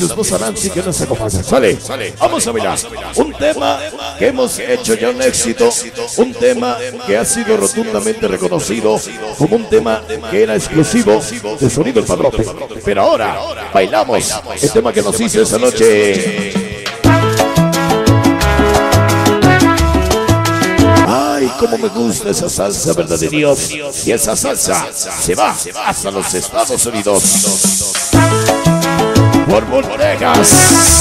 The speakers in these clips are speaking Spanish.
su esposa Nancy que nos acompaña. Sale, vamos a bailar un tema que hemos hecho ya un éxito, un tema que ha sido rotundamente reconocido como un tema que era exclusivo de Sonido El Padrote. Pero ahora bailamos el tema que nos hizo esa noche. Ay, cómo me gusta esa salsa, verdad de Dios. Y esa salsa se va hasta los Estados Unidos. Por Bodegas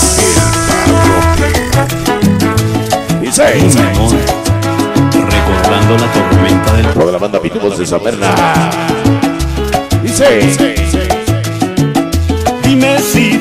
dice, recordando la tormenta del toda la banda Pitubos de San Bernardo. Dice, dime si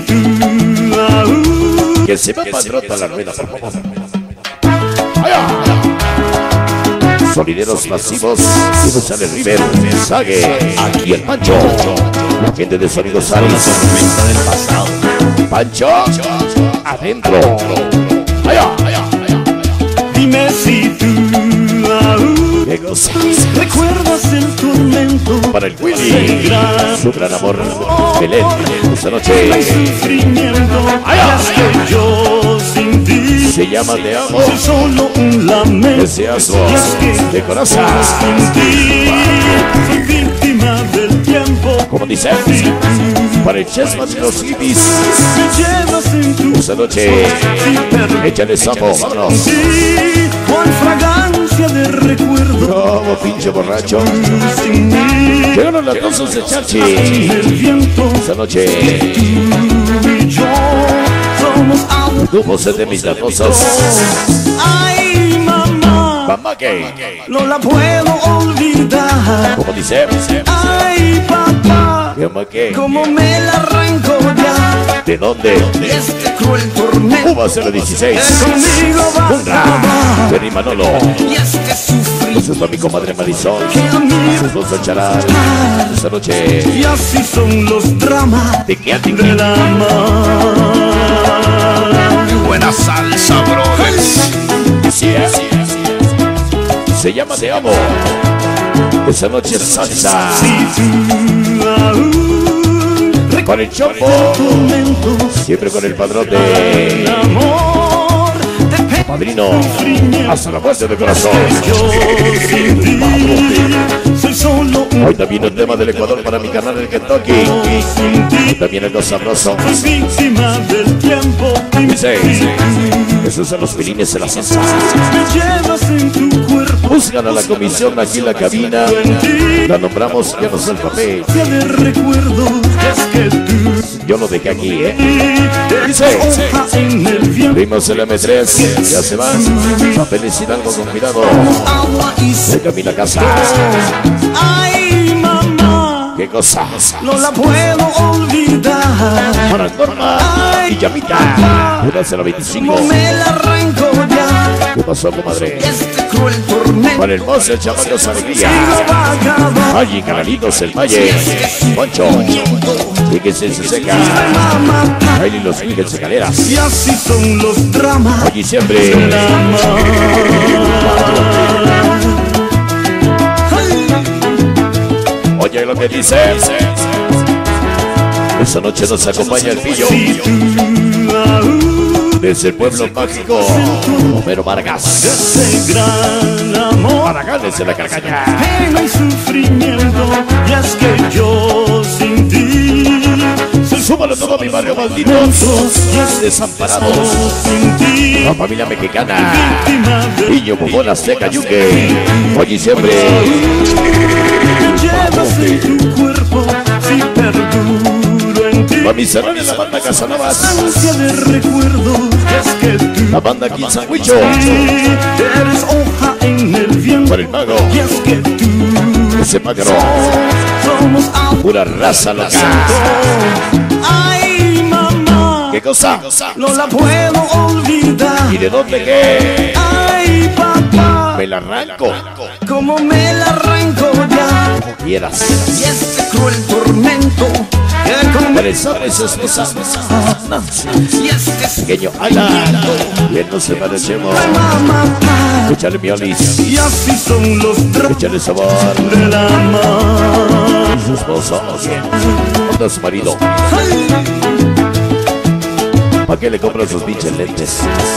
tú que se va Padrota la rueda, por favor. Allá. Sonideros masivos, González River, Sague, aquí el Pancho, la gente de Sonido Sales, la tormenta del pasado. Pancho, adentro. Allá. Dime si tú ¿Qué cosa? recuerdas el tormento Para el Willy, su gran amor, Belén, esta noche. el sufrimiento. Allá. Es que yo sin ti Se llama Te Amo, soy solo un lamento. deseas Y es que de corazón. sin ti soy víctima del tiempo. Como dice, para el Chessman y los hippies, Me llevas en tu esta noche, échale sapo, vámonos. sí, con fragancia de recuerdo. Como pinche borracho, Sin mí llegaron las cosas de Chachi. el viento. Esta noche, Tú y yo somos agua. tu voz es de mis datos. Ay, mamá, Mamá que, no la puedo olvidar. como dice, Ay, papá, mamá que, cómo me la arranco ya. ¿de dónde? Y este cruel tormento Uva 016. conmigo va a Unra, acabar. Benny Manolo. Y este sufrimiento Eso es para mi comadre Marisol. que a mí Sus dos al charal. Esta noche, y así son los dramas ¿de qué? del amor. Buena salsa, brothers. Sí, se llama Te Amo. Esa noche es salsa. Con el Chombo, siempre con el Padrote. Amor, de Padrino, hasta la muerte de corazón. yo sin ti soy solo un Hoy también un tema del Ecuador para mi canal del Kentucky. sin Y ti. también algo sabroso. Soy víctima del tiempo. Dice, esos son los filines de la salsa. Me llevas en tu cuerpo. Buscan a la comisión aquí en la cabina. La nombramos, ya no sé el papel. De recuerdos, es que tú Yo lo dejé aquí, ¿eh? eres hoja en el viento. Vimos el M3, ya se van. Papeles Hidalgo con cuidado. Agua y Se camina a casa. ay, mamá, ¿Qué cosa? no la puedo olvidar. Para Norma y Llamita. Una 025. No me la arranco ya. ¿Qué pasó, comadre? Este cruel tormento Para el mozo, el chamacos alegría. no va a acabar. Allí, Canalitos, el Valle. Poncho. Y que se seca. Mamá, Ahí los Miguel Secaleras. y así son los dramas Allí siempre. del amor. Oye lo que dice. Esta noche nos acompaña el pillo. Desde el pueblo mágico, Homero Vargas. Ese gran amor, Araganes en la carcaña. pena y sufrimiento, y es que yo sin ti soy Súbalo todo mi barrio maldito. Desamparados. sin ti, La familia mexicana. víctima de Niño, Bujón, Azteca, Yuque. Oye y siempre. llevas en tu cuerpo, si perduro en ti. Mami Cerrón en la banda Casanovas. Ansia de recuerdos, es que tú La banda King Sandwicho. eres hoja en el viento, Por el mago. y es que tú Ese pájaro. somos agua. Pura raza loca. Ay, mamá, ¿Qué cosa? no la puedo olvidar. ¿Y de dónde qué? Ay, papá, Me la arranco. como me la arranco ya. Como quieras. Y este cruel tormento que con Por el sobre su esposa. y este Pequeño Ana. Bien no se parecemos. mamá, Échale miolis. y así son los dramas Échale sabor. del amor. Y su esposo. Onda su marido. ¿Para qué le compran sus pinches lentes?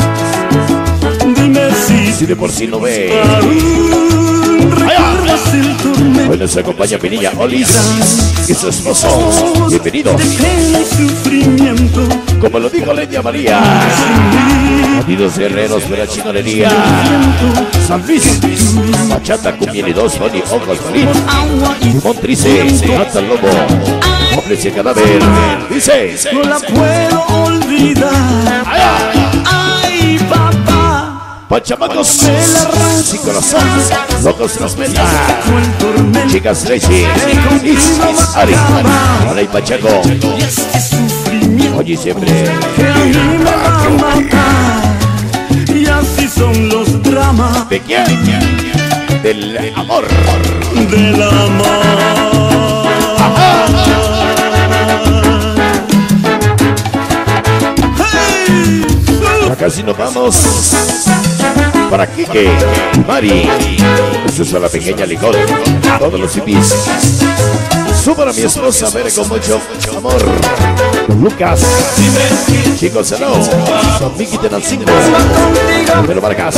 Dime Si de por sí no ve. recuerdas el tormento Hoy nos acompaña Pinilla Olis y su esposo. Bienvenidos. de sufrimiento. Como lo dijo Ledia María. Unidos guerreros de la chingonería. San Luis, bachata, cumbia y dos, Tony, ojos, Marín. Simón Trice, mata el lobo. Hombres y cadáver. Dice. No la puedo olvidar. Ay, papá. Pachamacos, sin corazón, locos tras meta. Fue el tormento Chicas Tracy, Is, Ari, Ana y Pacheco. y este sufrimiento Hoy y siempre. que a mí me va a matar. Y así son los dramas ¿De quién? Del amor. del amor. Hey, Casi nos vamos para Quique, Mari, eso es a la pequeña Licón, todos los CDs. Suban a mi esposa, ver con mucho amor. Lucas, chicos, hello, son Miki Tenancingo, Pedro Vargas.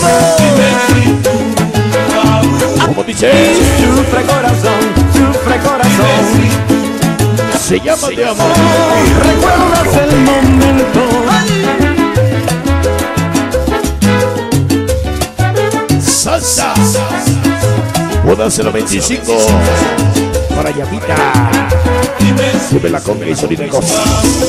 Como dice, sufre corazón, se llama de amor. recuerdas el momento. Salsa, bodas 95 para Llamita. Lleve la conga y sonido de cosas.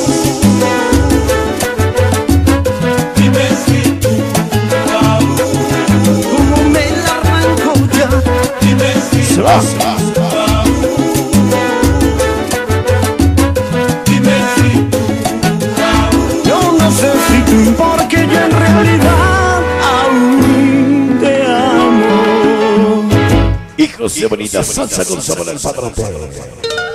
Como me la arranco ya. Se va. Yo no sé si tú, porque yo en realidad aún te amo. Hijos de bonita salsa con sabor al padrote.